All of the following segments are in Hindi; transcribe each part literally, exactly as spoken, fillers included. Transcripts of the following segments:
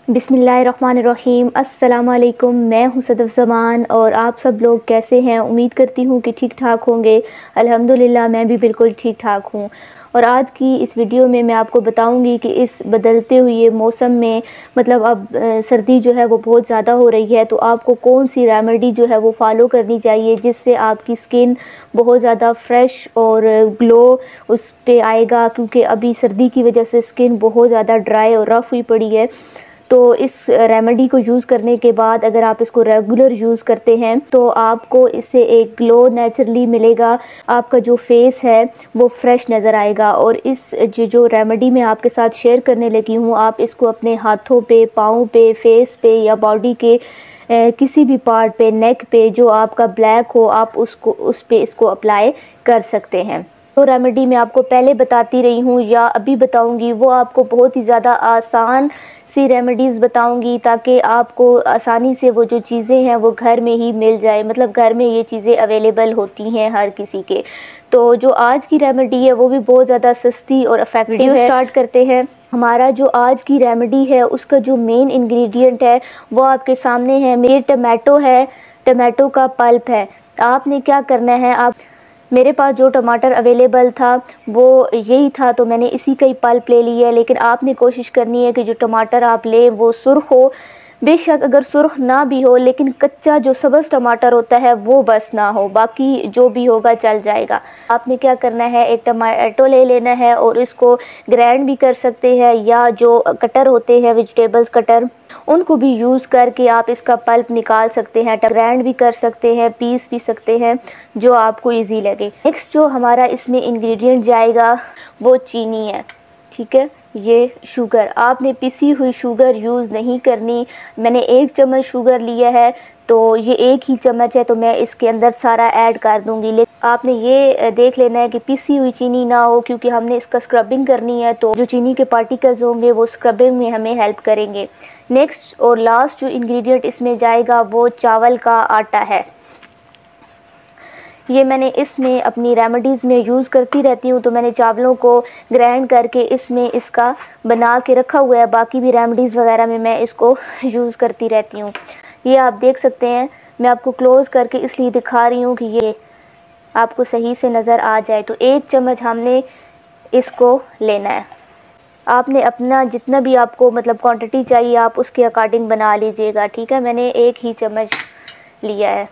बिस्मिल्लाहिर्रहमानिर्रहीम। अस्सलाम वालेकुम। मैं हूं सदफ ज़मान और आप सब लोग कैसे हैं? उम्मीद करती हूं कि ठीक ठाक होंगे। अल्हम्दुलिल्लाह मैं भी बिल्कुल ठीक ठाक हूं। और आज की इस वीडियो में मैं आपको बताऊंगी कि इस बदलते हुए मौसम में मतलब अब सर्दी जो है वो बहुत ज़्यादा हो रही है, तो आपको कौन सी रेमेडी जो है वो फॉलो करनी चाहिए जिससे आपकी स्किन बहुत ज़्यादा फ्रेश और ग्लो उस पे आएगा, क्योंकि अभी सर्दी की वजह से स्किन बहुत ज़्यादा ड्राई और रफ़ हुई पड़ी है। तो इस रेमेडी को यूज़ करने के बाद अगर आप इसको रेगुलर यूज़ करते हैं तो आपको इससे एक ग्लो नेचुरली मिलेगा। आपका जो फेस है वो फ्रेश नज़र आएगा। और इस जो जो रेमेडी मैं आपके साथ शेयर करने लगी हूँ, आप इसको अपने हाथों पे, पाँव पे, फेस पे या बॉडी के ए, किसी भी पार्ट पे, नेक पे जो आपका ब्लैक हो, आप उसको उस पे इसको अप्लाई कर सकते हैं। तो रेमेडी मैं आपको पहले बताती रही हूँ या अभी बताऊँगी, वो आपको बहुत ही ज़्यादा आसान सी रेमेडीज़ बताऊंगी ताकि आपको आसानी से वो जो चीज़ें हैं वो घर में ही मिल जाए। मतलब घर में ये चीज़ें अवेलेबल होती हैं हर किसी के। तो जो आज की रेमेडी है वो भी बहुत ज़्यादा सस्ती और इफेक्टिव है। स्टार्ट करते हैं। हमारा जो आज की रेमेडी है उसका जो मेन इंग्रेडिएंट है वो आपके सामने है। मेरे टमाटो है, टमाटो का पल्प है। आपने क्या करना है, आप मेरे पास जो टमाटर अवेलेबल था वो यही था, तो मैंने इसी का ही पल्प ले लिया है। लेकिन आपने कोशिश करनी है कि जो टमाटर आप लें वो सुर्ख हो। बेशक अगर सुर्ख ना भी हो, लेकिन कच्चा जो सब्ज़ टमाटर होता है वो बस ना हो, बाकी जो भी होगा चल जाएगा। आपने क्या करना है, एक टमाटो ले लेना है और इसको ग्राइंड भी कर सकते हैं या जो कटर होते हैं वेजिटेबल्स कटर, उनको भी यूज़ करके आप इसका पल्प निकाल सकते हैं। ग्राइंड भी कर सकते हैं, पीस भी सकते हैं, जो आपको इजी लगे। नेक्स्ट जो हमारा इसमें इंग्रेडिएंट जाएगा वो चीनी है। ठीक है, ये शुगर, आपने पिसी हुई शुगर यूज़ नहीं करनी। मैंने एक चम्मच शुगर लिया है तो ये एक ही चम्मच है, तो मैं इसके अंदर सारा ऐड कर दूंगी। लेकिन आपने ये देख लेना है कि पिसी हुई चीनी ना हो, क्योंकि हमने इसका स्क्रबिंग करनी है, तो जो चीनी के पार्टिकल्स होंगे वो स्क्रबिंग में हमें हेल्प करेंगे। नेक्स्ट और लास्ट जो इंग्रेडिएंट इसमें जाएगा वो चावल का आटा है। ये मैंने इसमें अपनी रेमेडीज़ में यूज़ करती रहती हूँ, तो मैंने चावलों को ग्राइंड करके इसमें इसका बना के रखा हुआ है। बाकी भी रेमेडीज़ वगैरह में मैं इसको यूज़ करती रहती हूँ। ये आप देख सकते हैं, मैं आपको क्लोज़ करके इसलिए दिखा रही हूँ कि ये आपको सही से नज़र आ जाए। तो एक चम्मच हमने इसको लेना है। आपने अपना जितना भी आपको मतलब क्वांटिटी चाहिए आप उसके अकॉर्डिंग बना लीजिएगा। ठीक है, मैंने एक ही चम्मच लिया है।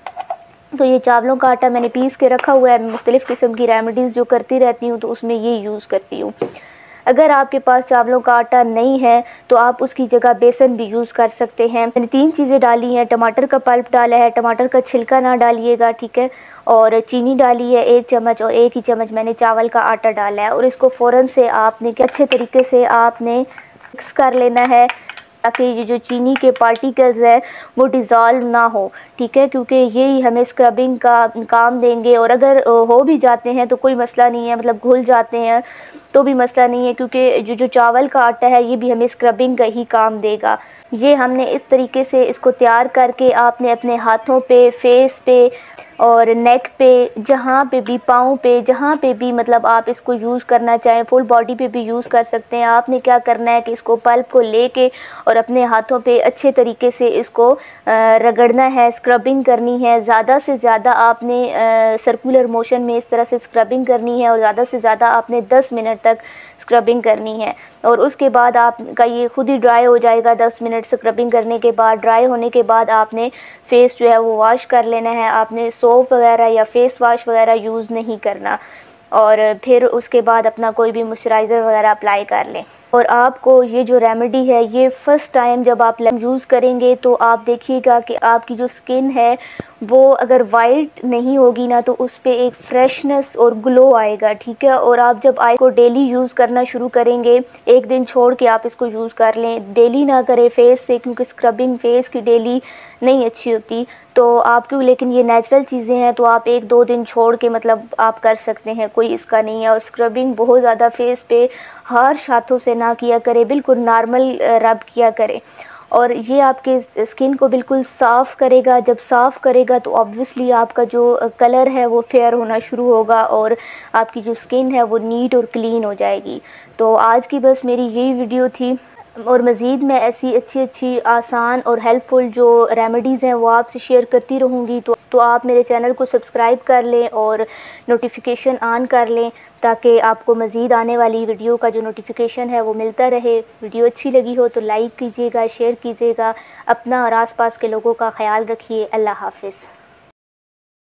तो ये चावलों का आटा मैंने पीस के रखा हुआ है। मुख्तलिफ़ किस्म की रेमेडीज़ जो करती रहती हूँ तो उसमें ये यूज़ करती हूँ। अगर आपके पास चावलों का आटा नहीं है तो आप उसकी जगह बेसन भी यूज़ कर सकते हैं। मैंने तीन चीज़ें डाली हैं। टमाटर का पल्प डाला है, टमाटर का छिलका ना डालिएगा, ठीक है, और चीनी डाली है एक चम्मच, और एक ही चम्मच मैंने चावल का आटा डाला है। और इसको फ़ौरन से आपने अच्छे तरीके से आपने मिक्स कर लेना है ताकि ये जो चीनी के पार्टिकल्स है वो डिज़ोल्व ना हो। ठीक है, क्योंकि यही हमें स्क्रबिंग का काम देंगे। और अगर हो भी जाते हैं तो कोई मसला नहीं है, मतलब घुल जाते हैं तो भी मसला नहीं है, क्योंकि जो जो चावल का आटा है ये भी हमें स्क्रबिंग का ही काम देगा। ये हमने इस तरीके से इसको तैयार करके आपने अपने हाथों पे, फेस पे और नेक पे, जहाँ पे भी, पाँव पे, जहाँ पे भी मतलब आप इसको यूज़ करना चाहें, फुल बॉडी पे भी यूज़ कर सकते हैं। आपने क्या करना है कि इसको पल्प को लेके और अपने हाथों पे अच्छे तरीके से इसको रगड़ना है, स्क्रबिंग करनी है। ज़्यादा से ज़्यादा आपने सर्कुलर मोशन में इस तरह से स्क्रबिंग करनी है और ज़्यादा से ज़्यादा आपने दस मिनट तक स्क्रबिंग करनी है। और उसके बाद आपका ये खुद ही ड्राई हो जाएगा। दस मिनट स्क्रबिंग करने के बाद, ड्राई होने के बाद आपने फेस जो है वो वॉश कर लेना है। आपने सोप वगैरह या फेस वॉश वगैरह यूज़ नहीं करना। और फिर उसके बाद अपना कोई भी मॉइस्चराइज़र वगैरह अप्लाई कर लें। और आपको ये जो रेमेडी है ये फ़र्स्ट टाइम जब आप यूज़ करेंगे तो आप देखिएगा कि आपकी जो स्किन है वो अगर वाइट नहीं होगी ना तो उस पर एक फ्रेशनेस और ग्लो आएगा। ठीक है, और आप जब आई को डेली यूज़ करना शुरू करेंगे, एक दिन छोड़ के आप इसको यूज़ कर लें, डेली ना करें फेस से, क्योंकि स्क्रबिंग फेस की डेली नहीं अच्छी होती तो आपको। लेकिन ये नेचुरल चीज़ें हैं तो आप एक दो दिन छोड़ के मतलब आप कर सकते हैं, कोई इसका नहीं है। और स्क्रबिंग बहुत ज़्यादा फेस पे हार्श हाथों से ना किया करे, बिल्कुल नॉर्मल रब किया करे। और ये आपके स्किन को बिल्कुल साफ़ करेगा। जब साफ़ करेगा तो ऑब्वियसली आपका जो कलर है वो फेयर होना शुरू होगा और आपकी जो स्किन है वो नीट और क्लीन हो जाएगी। तो आज की बस मेरी यही वीडियो थी। और मज़ीद मैं ऐसी अच्छी अच्छी आसान और हेल्पफुल जो रेमेडीज़ हैं वो आपसे शेयर करती रहूँगी। तो तो आप मेरे चैनल को सब्सक्राइब कर लें और नोटिफिकेशन ऑन कर लें, ताकि आपको मज़ीद आने वाली वीडियो का जो नोटिफिकेशन है वो मिलता रहे। वीडियो अच्छी लगी हो तो लाइक कीजिएगा, शेयर कीजिएगा। अपना और आस पास के लोगों का ख्याल रखिए। अल्लाह हाफ़िज़।